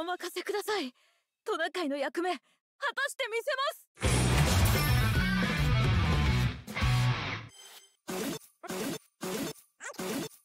任せください。トナカイの役目果たしてみせます。